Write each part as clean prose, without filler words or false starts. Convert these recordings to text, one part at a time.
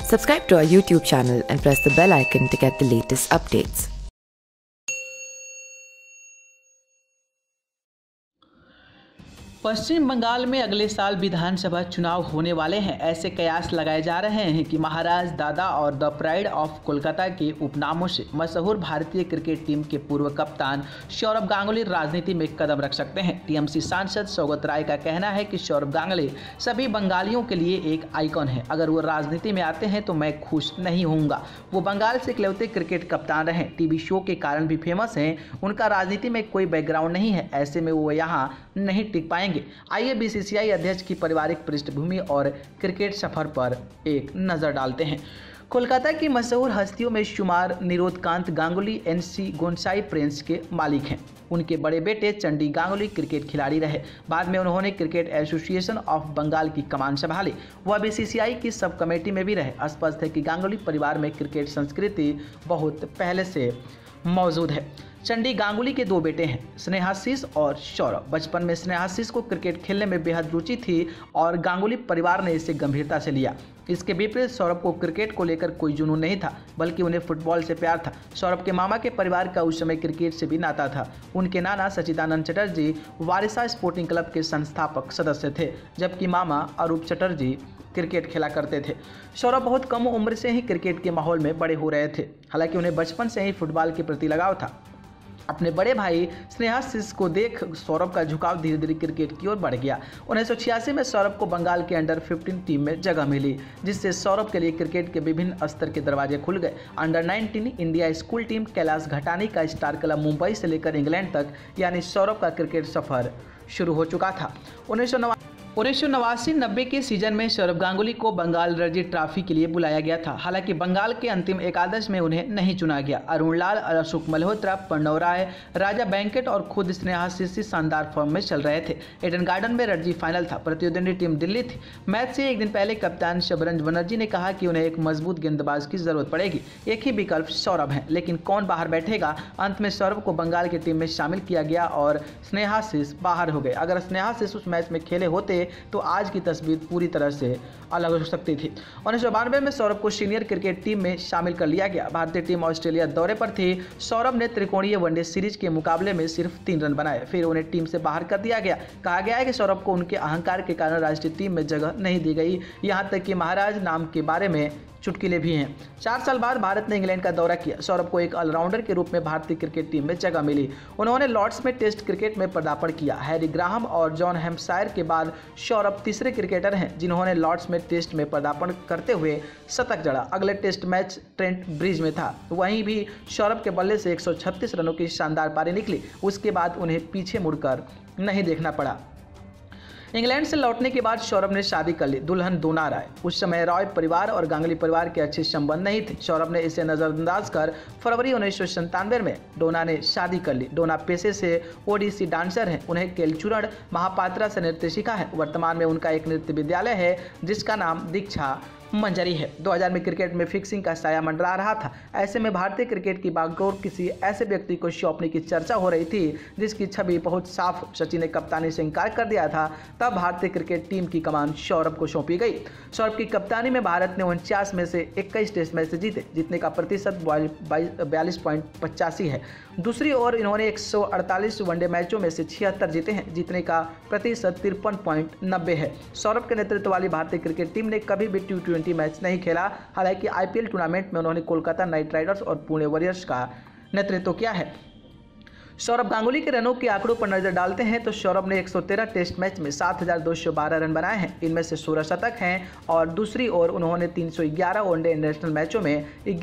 Subscribe to our YouTube channel and press the bell icon to get the latest updates. पश्चिम बंगाल में अगले साल विधानसभा चुनाव होने वाले हैं। ऐसे कयास लगाए जा रहे हैं कि महाराज दादा और द प्राइड ऑफ कोलकाता के उपनामों से मशहूर भारतीय क्रिकेट टीम के पूर्व कप्तान सौरभ गांगुली राजनीति में कदम रख सकते हैं। टीएमसी सांसद सौगत राय का कहना है कि सौरभ गांगुली सभी बंगालियों के लिए एक आइकॉन है। अगर वो राजनीति में आते हैं तो मैं खुश नहीं होऊंगा। वो बंगाल से इकलौते क्रिकेट कप्तान रहे, टीवी शो के कारण भी फेमस हैं। उनका राजनीति में कोई बैकग्राउंड नहीं है, ऐसे में वो यहाँ नहीं टिक पाएंगे। आइए बीसीसीआई अध्यक्ष की पारिवारिक पृष्ठभूमि और क्रिकेट सफर पर एक नजर डालते हैं। कोलकाता की मशहूर हस्तियों में शुमार निरोधकांत गांगुली एनसी गोंसाई प्रिंस के मालिक हैं। उनके बड़े बेटे चंडी गांगुली क्रिकेट खिलाड़ी रहे। बाद में उन्होंने क्रिकेट एसोसिएशन ऑफ बंगाल की कमान संभाली। वह बीसीसीआई की सब कमेटी में भी रहे। स्पष्ट है कि गांगुली परिवार में क्रिकेट संस्कृति बहुत पहले से मौजूद है। चंडी गांगुली के दो बेटे हैं, स्नेहाशीष और सौरभ। बचपन में स्नेहाशीष को क्रिकेट खेलने में बेहद रुचि थी और गांगुली परिवार ने इसे गंभीरता से लिया। इसके विपरीत सौरभ को क्रिकेट को लेकर कोई जुनून नहीं था, बल्कि उन्हें फुटबॉल से प्यार था। सौरभ के मामा के परिवार का उस समय क्रिकेट से भी नाता था। उनके नाना सचिदानंद चटर्जी वारिसा स्पोर्टिंग क्लब के संस्थापक सदस्य थे, जबकि मामा अरूप चटर्जी क्रिकेट खेला करते थे। सौरभ बहुत कम उम्र से ही क्रिकेट के माहौल में बड़े हो रहे थे। हालांकि उन्हें बचपन से ही फुटबॉल के प्रति लगाव था। अपने बड़े भाई स्नेहाशीष को देख सौरभ का झुकाव धीरे धीरे क्रिकेट की ओर बढ़ गया। 1986 में सौरभ को बंगाल के अंडर 15 टीम में जगह मिली, जिससे सौरभ के लिए क्रिकेट के विभिन्न स्तर के दरवाजे खुल गए। Under 19 India school team, Kailash Ghattani का स्टार क्लब मुंबई से लेकर इंग्लैंड तक, यानी सौरभ का क्रिकेट सफर शुरू हो चुका था। 1989-90 के सीजन में सौरभ गांगुली को बंगाल रणजी ट्रॉफी के लिए बुलाया गया था। हालांकि बंगाल के अंतिम एकादश में उन्हें नहीं चुना गया। अरुण लाल, अशोक मल्होत्रा, प्रणव राय, राजा बैंकेट और खुद स्नेहाशीष शानदार फॉर्म में चल रहे थे। एडन गार्डन में रणजी फाइनल था। प्रतिद्वंदी टीम दिल्ली थी। मैच से एक दिन पहले कप्तान शबरंज बनर्जी ने कहा कि उन्हें एक मजबूत गेंदबाज की जरूरत पड़ेगी। एक ही विकल्प सौरभ है, लेकिन कौन बाहर बैठेगा? अंत में सौरभ को बंगाल की टीम में शामिल किया गया और स्नेहाशीष बाहर हो गए। अगर स्नेहाशीष उस मैच में खेले होते तो आज की तस्वीर पूरी तरह से अलग हो सकती थी। 1992 में सौरभ को सीनियर क्रिकेट टीम में शामिल कर लिया गया। भारतीय टीम ऑस्ट्रेलिया दौरे पर थी। सौरभ ने त्रिकोणीय वनडे सीरीज के मुकाबले में सिर्फ 3 रन बनाए, फिर उन्हें टीम से बाहर कर दिया गया। कहा गया है कि सौरभ को उनके अहंकार के कारण राष्ट्रीय टीम में जगह नहीं दी गई। यहां तक कि महाराज नाम के बारे में चुटकुले भी हैं। 4 साल बाद भारत ने इंग्लैंड का दौरा किया। सौरभ को एक ऑलराउंडर के रूप में भारतीय क्रिकेट टीम में जगह मिली। उन्होंने लॉर्ड्स में टेस्ट क्रिकेट में पदार्पण किया। हैरी ग्राहम और जॉन हैम्पशायर के बाद सौरभ तीसरे क्रिकेटर हैं जिन्होंने लॉर्ड्स में टेस्ट में पदार्पण करते हुए शतक जड़ा। अगले टेस्ट मैच ट्रेंट ब्रिज में था। वहीं भी सौरभ के बल्ले से 136 रनों की शानदार पारी निकली। उसके बाद उन्हें पीछे मुड़कर नहीं देखना पड़ा। इंग्लैंड से लौटने के बाद सौरभ ने शादी कर ली। दुल्हन डोना राय। उस समय रॉय परिवार और गांगुली परिवार के अच्छे संबंध नहीं थे। सौरभ ने इसे नजरअंदाज कर फरवरी 1997 में डोना ने शादी कर ली। डोना पेशे से ओडिसी डांसर हैं। उन्हें केलचुरण महापात्रा से नृत्य सीखा है। वर्तमान में उनका एक नृत्य विद्यालय है जिसका नाम दीक्षा मंजरी है। 2000 में क्रिकेट में फिक्सिंग का साया मंडरा रहा था। ऐसे में भारतीय क्रिकेट की बागडोर किसी ऐसे व्यक्ति को सौंपने की चर्चा हो रही थी जिसकी छवि बहुत साफ। सचिन ने कप्तानी से इंकार कर दिया था। तब भारतीय क्रिकेट टीम की कमान सौरभ को सौंपी गई। सौरभ की कप्तानी में भारत ने 49 में से 21 टेस्ट मैच जीते। जीतने का प्रतिशत 42.85 है। दूसरी ओर इन्होंने 148 वनडे मैचों में से 76 जीते हैं। जीतने का प्रतिशत 53.90 है। सौरभ के नेतृत्व वाली भारतीय क्रिकेट टीम ने कभी भी T20 मैच नहीं खेला। हालांकि आईपीएल टूर्नामेंट में उन्होंने कोलकाता नाइट राइडर्स और पुणे वॉरियर्स का नेतृत्व किया है। सौरभ गांगुली के रनों के आंकड़ों पर नजर डालते हैं तो सौरभ ने 113 टेस्ट मैच में 7,212 रन बनाए हैं। इनमें से 16 शतक हैं और दूसरी ओर उन्होंने 311 वनडे इंटरनेशनल मैचों में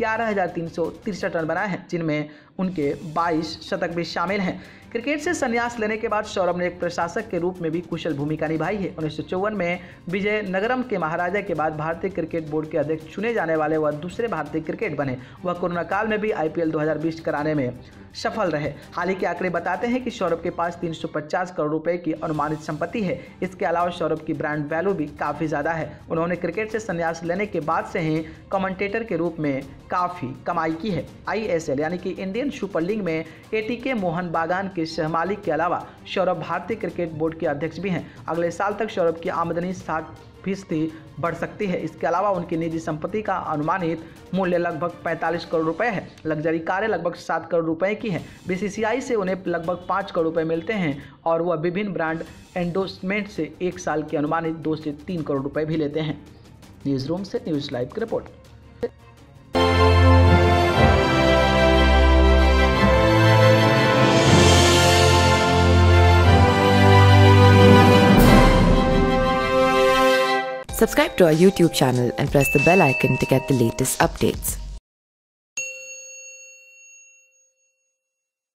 11,363 रन बनाए हैं, जिनमें उनके 22 शतक भी शामिल हैं। क्रिकेट से संन्यास लेने के बाद सौरभ ने एक प्रशासक के रूप में भी कुशल भूमिका निभाई है। 1954 में विजयनगरम के महाराजा के बाद भारतीय क्रिकेट बोर्ड के अध्यक्ष चुने जाने वाले वह दूसरे भारतीय क्रिकेट बने। वह कोरोना काल में भी आईपीएल 2020 कराने में सफल रहे। हाल ही के आंकड़े बताते हैं कि सौरभ के पास 350 करोड़ रुपए की अनुमानित संपत्ति है। इसके अलावा सौरभ की ब्रांड वैल्यू भी काफ़ी ज़्यादा है। उन्होंने क्रिकेट से संन्यास लेने के बाद से ही कमेंटेटर के रूप में काफ़ी कमाई की है। ISL यानी कि इंडियन सुपर लीग में ATK मोहन बागान के सहमालिक के अलावा सौरभ भारतीय क्रिकेट बोर्ड के अध्यक्ष भी हैं। अगले साल तक सौरभ की आमदनी 10% बढ़ सकती है। इसके अलावा उनकी निजी संपत्ति का अनुमानित मूल्य लगभग 45 करोड़ रुपए है। लग्जरी कारें लगभग 7 करोड़ रुपए की हैं। बीसीसीआई से उन्हें लगभग 5 करोड़ रुपए मिलते हैं और वह विभिन्न ब्रांड एंडोर्समेंट से 1 साल के अनुमानित 2 से 3 करोड़ रुपए भी लेते हैं। न्यूज़ रूम से न्यूज़ लाइव की report. Subscribe to our YouTube channel and press the bell icon to get the latest updates.